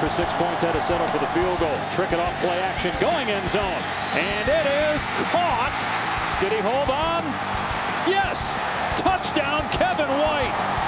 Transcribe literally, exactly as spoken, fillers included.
for six points, had to settle for the field goal. Trick it off, play action, going end zone. And it is caught. Did he hold on? Yes! Touchdown, Kevin White.